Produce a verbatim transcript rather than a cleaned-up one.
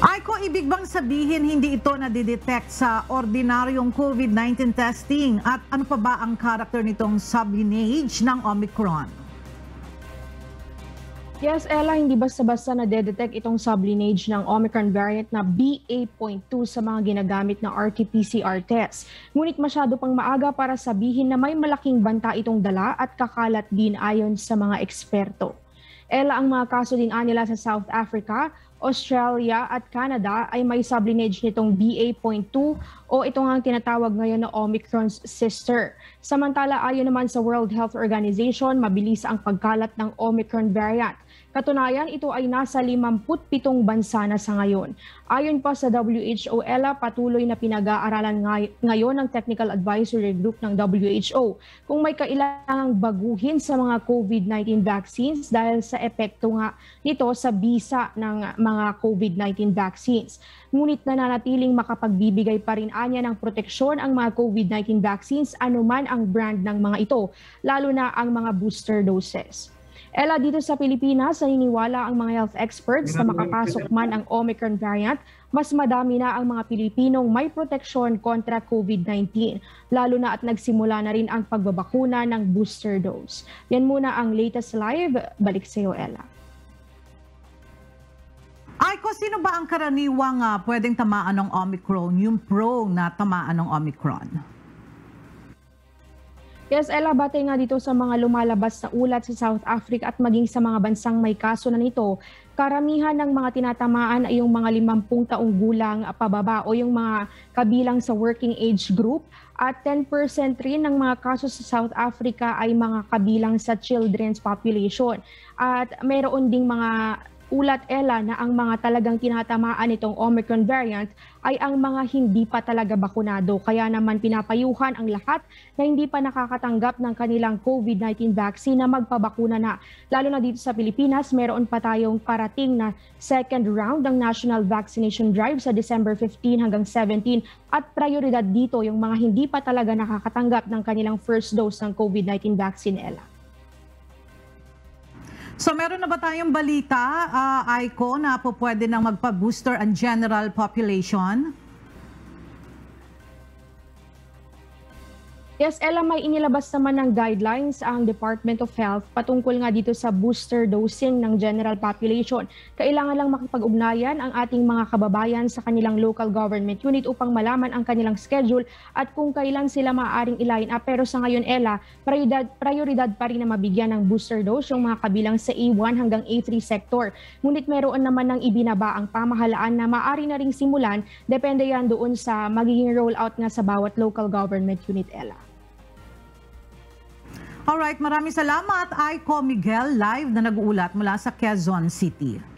Ay ko, ibig bang sabihin hindi ito nadidetect sa ordinaryong COVID nineteen testing? At ano pa ba ang karakter nitong sublineage ng Omicron? Yes, Ella, hindi basta-basta na-detect itong sublineage ng Omicron variant na B A point two sa mga ginagamit na R T P C R test. Ngunit masyado pang maaga para sabihin na may malaking banta itong dala at kakalat din ayon sa mga eksperto. Ella, ang mga kaso din nila sa South Africa, Australia at Canada ay may sublineage nitong B A point two o ito nga ang tinatawag ngayon na Omicron's sister. Samantala, ayon naman sa World Health Organization, mabilis ang pagkalat ng Omicron variant. Katunayan, ito ay nasa limampu't pitong bansa na sa ngayon. Ayon pa sa W H O, Ella, patuloy na pinag-aaralan ngay- ngayon ng Technical Advisory Group ng W H O kung may kailangang baguhin sa mga COVID nineteen vaccines dahil sa epekto nga nito sa bisa ng mga COVID nineteen vaccines. Ngunit nananatiling makapagbibigay pa rin anya ng proteksyon ang mga COVID nineteen vaccines anuman ang brand ng mga ito, lalo na ang mga booster doses. Ella, dito sa Pilipinas, naniniwala ang mga health experts na makapasok man ang Omicron variant, mas madami na ang mga Pilipinong may proteksyon kontra COVID nineteen, lalo na at nagsimula na rin ang pagbabakuna ng booster dose. Yan muna ang latest live. Balik sa iyo, Ella. Ay ko, sino ba ang karaniwang uh, pwedeng tamaan ng Omicron, yung pro na tamaan ng Omicron? Yes, Ella, batay nga dito sa mga lumalabas na ulat sa South Africa at maging sa mga bansang may kaso na nito, karamihan ng mga tinatamaan ay yung mga limampung taong gulang pababa o yung mga kabilang sa working age group at ten percent rin ng mga kaso sa South Africa ay mga kabilang sa children's population. At mayroon ding mga ulat, Ella, na ang mga talagang tinatamaan itong Omicron variant ay ang mga hindi pa talaga bakunado. Kaya naman pinapayuhan ang lahat na hindi pa nakakatanggap ng kanilang COVID nineteen vaccine na magpabakuna na. Lalo na dito sa Pilipinas, meron pa tayong parating na second round ng National Vaccination Drive sa December fifteen hanggang seventeen at prioridad dito yung mga hindi pa talaga nakakatanggap ng kanilang first dose ng COVID nineteen vaccine, Ella. So meron na ba tayong balita, uh, Aiko, na po pwede nang magpa-booster ang general population? Yes, Ella, may inilabas naman ng guidelines ang Department of Health patungkol nga dito sa booster dosing ng general population. Kailangan lang makipag-ugnayan ang ating mga kababayan sa kanilang local government unit upang malaman ang kanilang schedule at kung kailan sila maaaring i-line up. Pero sa ngayon, Ella, prioridad, prioridad pa rin na mabigyan ng booster dose yung mga kabilang sa A one hanggang A three sector. Ngunit meron naman ng ibinaba ang pamahalaan na maaari na ring simulan, depende yan doon sa magiging rollout nga sa bawat local government unit, Ella. Alright, maraming salamat, Aiko Miguel, live na nag-uulat mula sa Quezon City.